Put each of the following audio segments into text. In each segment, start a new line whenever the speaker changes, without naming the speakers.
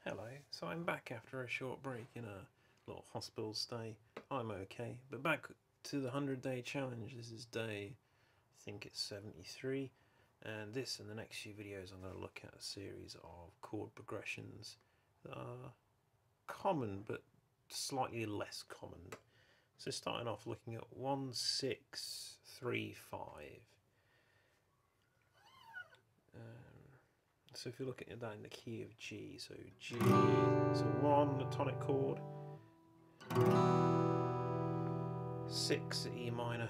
Hello, so I'm back after a short break in a little hospital stay. I'm okay, but back to the 100-day challenge. This is day, I think it's 73, and this and the next few videos I'm going to look at a series of chord progressions that are common but slightly less common. So starting off looking at 1, 6, 3, 5. So if you look at that in the key of G, so G, so 1, a tonic chord, 6 at E minor,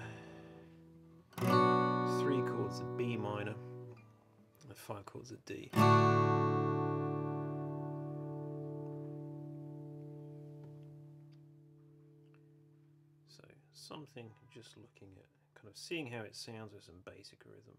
3 chords at B minor, and 5 chords at D. So something just looking at, kind of seeing how it sounds with some basic rhythm.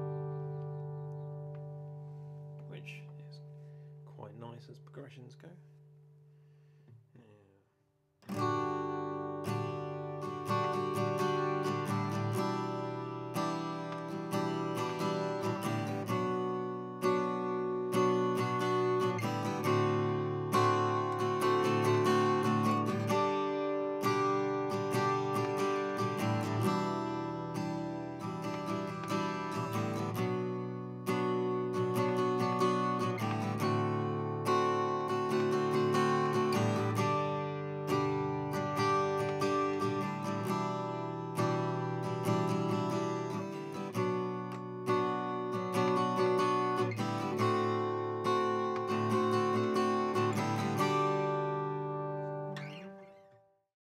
Which is quite nice as progressions go.